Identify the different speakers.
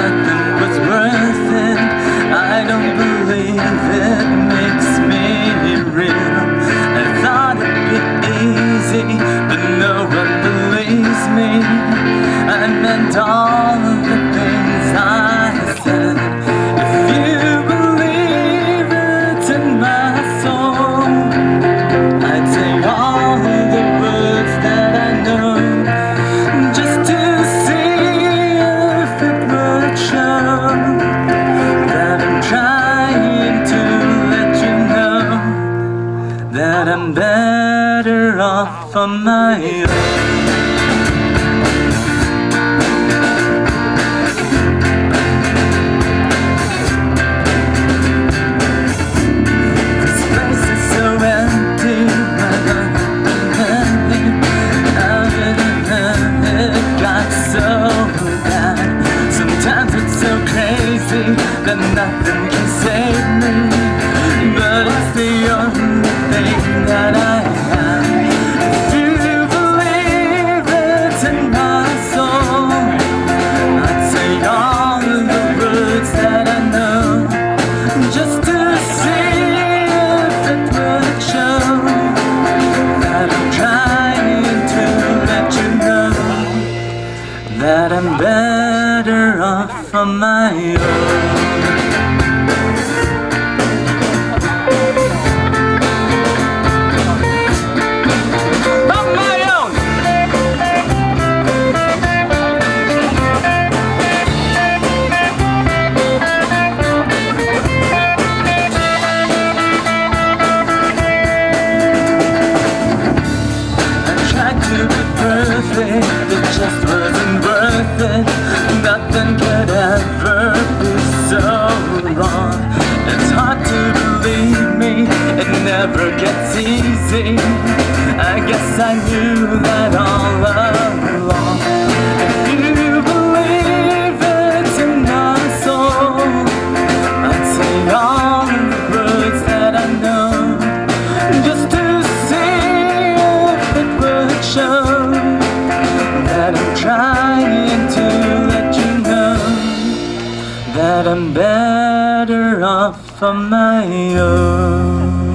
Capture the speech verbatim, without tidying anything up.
Speaker 1: nothing was worth it. I don't believe it makes me real. I thought it'd be easy, but no one believes me. I meant all of the things I said. If you believe it in my soul, I'd say all the words that I know, just to see if it would show that I'm trying to let you know that I'm better off on my own. That nothing can save me, but it's the only thing that I have. If you believe it in my soul, I'd say all of the words that I know, just to see if it would show that I'm trying to let you know that I'm better off on my own. It just wasn't worth it. Nothing could ever be so wrong. It's hard to believe me, it never gets easy. I guess I knew that all along. If you believe it's in my soul, I'd say all the words that I know, just to see if it would show that I'm trying to let you know that I'm better off on my own.